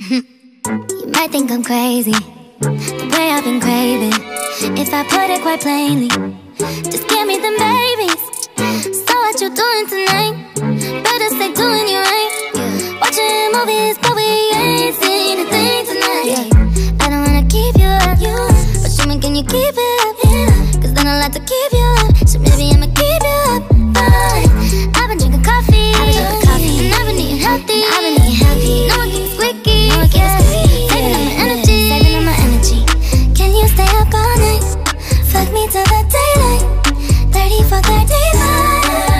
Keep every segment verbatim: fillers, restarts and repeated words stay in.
You might think I'm crazy, the way I've been craving. If I put it quite plainly, just give me them babies. So what you doing tonight? Better stay doing you right. Watching movies, but we ain't seen a thing tonight. I don't wanna keep you up, but show me, can you keep it up? Cause then I'll have to keep you up, so maybe I'ma keep you up. Fine. I've been drinking coffee, I've been drinking coffee, and I've been eating healthy, I've been eating healthy. No one keeps squeaky, no one keeps squeaky. Saving up my energy, saving up my energy. Can you stay up all night? Fuck me till the daylight. Thirty for thirty-five.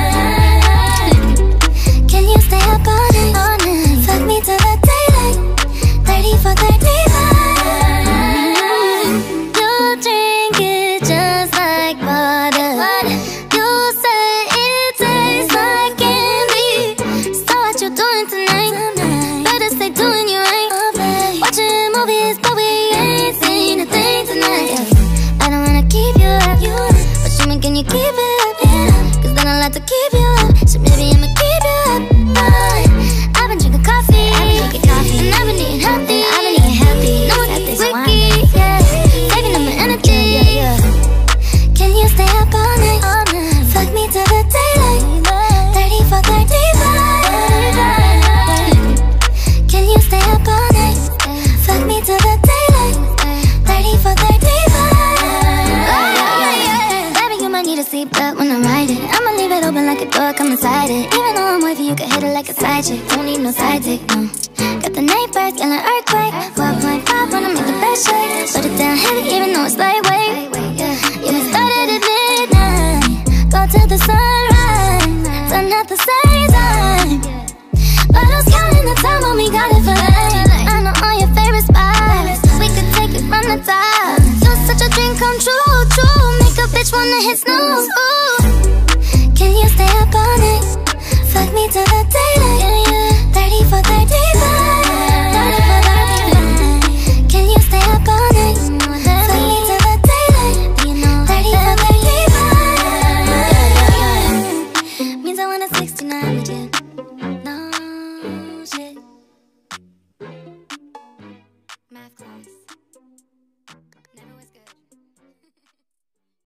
Can you stay up all night? All night. Fuck me till the daylight. Thirty for thirty-five. You drink it just like water. You say it tastes like candy. So what you doing tonight? Better stay doing you right. Watching movies, but we ain't seen a thing tonight. I don't wanna keep you up, but show me, can you keep it up? Cause then I'll have to keep you up, so maybe I'ma keep you up. Fine. I've been drinking coffee, I've been drinking coffee, and I've been eating healthy, I've been eating healthy. No one keeps squeaky, yeah. Saving up my energy, yeah, yeah. Can you stay up all night? All night. Fuck me till the daylight. Thirty for thirty-five. Can you stay up all night? Fuck me till the daylight. Thirty for thirty-five. Baby, you might need a seatbelt when I'm riding. I'ma leave it open like a door, come inside it. Even though I'm wavy, you can hit it like a side chick. Don't need no side dick, no. Got the neighbors yelling earthquake. Twelve point five wanna make the bed shake. Put it down heavy even though it's lightweight. Yeah, we started at midnight, go till the sunrise. Done at the same time, but who's counting the time when we got it for life? I know all your favorite spots, we could take it from the top. You're such a dream come true, true. Make a bitch wanna hit snooze.